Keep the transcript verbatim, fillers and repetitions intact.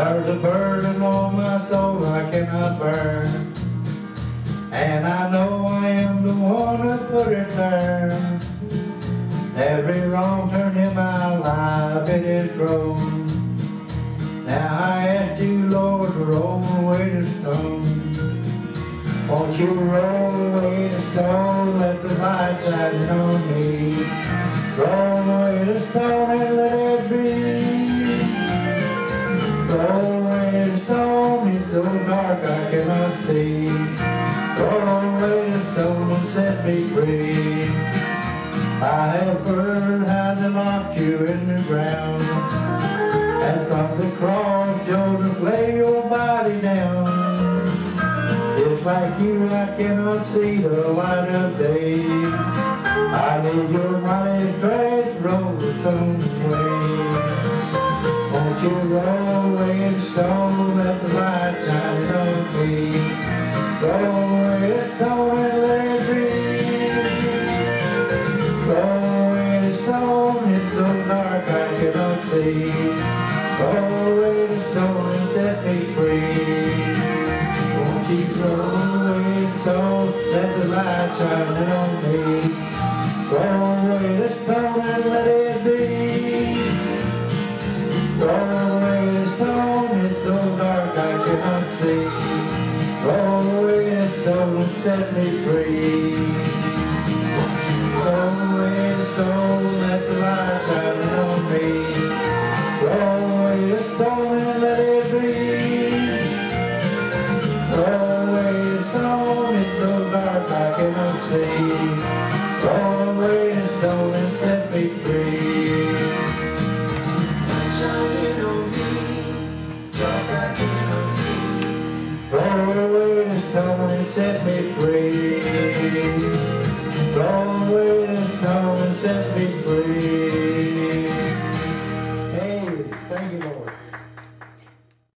There's a burden on my soul I cannot bear, and I know I am the one that put it there. Every wrong turn in my life, it is grown. Now I ask you, Lord, to roll away the stone. Won't you roll away the stone, let the light shine on me. Roll away the stone and let it be. Roll away the stone, it's so dark I cannot see. Roll away the stone and set me free. I have heard how they locked you in the ground, and from the cross Joseph lay your body down. Just like you, I cannot see the light of day. I need your mighty strength to roll the stone away. Won't you roll away the stone, let the light shine on me. Roll away the stone and let it be. Roll away the stone, it's so dark I cannot see. Roll away the stone and set me free. Won't you roll away the stone, let the light shine on me. Roll away the stone and let it be. Roll away the stone, it's so dark I cannot see. Roll away the stone and set me free. Roll away the stone, let the light shine on me. Roll away the stone and let it be. Roll away the stone, it's so dark I cannot see. Roll away the stone and set me free. Light shining on me, dark I cannot see. Roll away the stone and set me free. Roll away the stone and set me free.